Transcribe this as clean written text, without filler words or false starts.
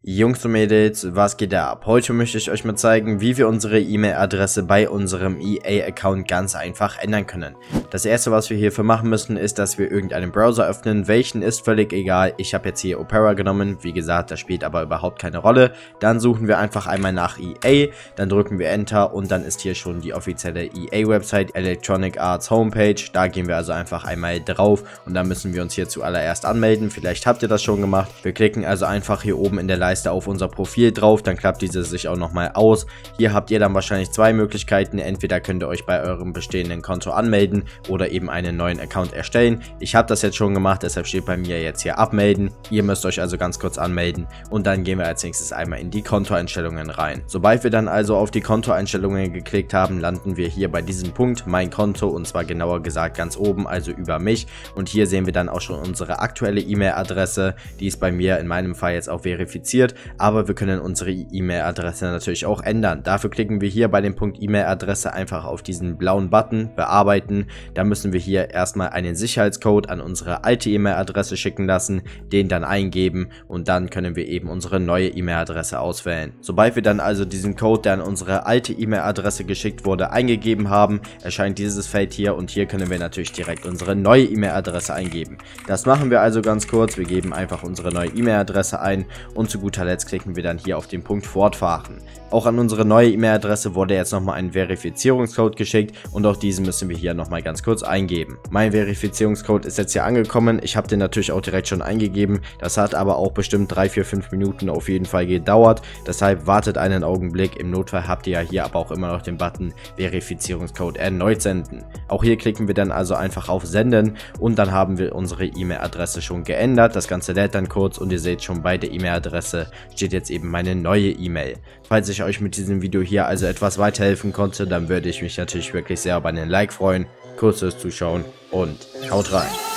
Jungs und Mädels, was geht da ab? Heute möchte ich euch mal zeigen, wie wir unsere E-Mail-Adresse bei unserem EA-Account ganz einfach ändern können. Das erste, was wir hierfür machen müssen, ist, dass wir irgendeinen Browser öffnen. Welchen ist völlig egal. Ich habe jetzt hier Opera genommen. Wie gesagt, das spielt aber überhaupt keine Rolle. Dann suchen wir einfach einmal nach EA, dann drücken wir Enter und dann ist hier schon die offizielle EA-Website, Electronic Arts Homepage. Da gehen wir also einfach einmal drauf und dann müssen wir uns hier zuallererst anmelden. Vielleicht habt ihr das schon gemacht. Wir klicken also einfach hier oben in der Leiste auf unser Profil drauf, dann klappt dieses sich auch nochmal aus. Hier habt ihr dann wahrscheinlich zwei Möglichkeiten, entweder könnt ihr euch bei eurem bestehenden Konto anmelden oder eben einen neuen Account erstellen. Ich habe das jetzt schon gemacht, deshalb steht bei mir jetzt hier abmelden. Ihr müsst euch also ganz kurz anmelden und dann gehen wir als nächstes einmal in die Kontoeinstellungen rein. Sobald wir dann also auf die Kontoeinstellungen geklickt haben, landen wir hier bei diesem Punkt, mein Konto, und zwar genauer gesagt ganz oben, also über mich, und hier sehen wir dann auch schon unsere aktuelle E-Mail-Adresse, die ist bei mir in meinem Fall jetzt auch verifiziert. Aber wir können unsere E-Mail-Adresse natürlich auch ändern. Dafür klicken wir hier bei dem Punkt E-Mail-Adresse einfach auf diesen blauen Button, bearbeiten. Da müssen wir hier erstmal einen Sicherheitscode an unsere alte E-Mail-Adresse schicken lassen, den dann eingeben und dann können wir eben unsere neue E-Mail-Adresse auswählen. Sobald wir dann also diesen Code, der an unsere alte E-Mail-Adresse geschickt wurde, eingegeben haben, erscheint dieses Feld hier und hier können wir natürlich direkt unsere neue E-Mail-Adresse eingeben. Das machen wir also ganz kurz. Wir geben einfach unsere neue E-Mail-Adresse ein und zu guter Letzt klicken wir dann hier auf den Punkt Fortfahren. Auch an unsere neue E-Mail-Adresse wurde jetzt nochmal ein Verifizierungscode geschickt und auch diesen müssen wir hier nochmal ganz kurz eingeben. Mein Verifizierungscode ist jetzt hier angekommen. Ich habe den natürlich auch direkt schon eingegeben. Das hat aber auch bestimmt 3, 4, 5 Minuten auf jeden Fall gedauert. Deshalb wartet einen Augenblick. Im Notfall habt ihr ja hier aber auch immer noch den Button Verifizierungscode erneut senden. Auch hier klicken wir dann also einfach auf Senden und dann haben wir unsere E-Mail-Adresse schon geändert. Das Ganze lädt dann kurz und ihr seht schon, bei der E-Mail-Adresse steht jetzt eben meine neue E-Mail. Falls ich euch mit diesem Video hier also etwas weiterhelfen konnte, dann würde ich mich natürlich wirklich sehr über einen Like freuen. Kurz fürs Zuschauen und haut rein.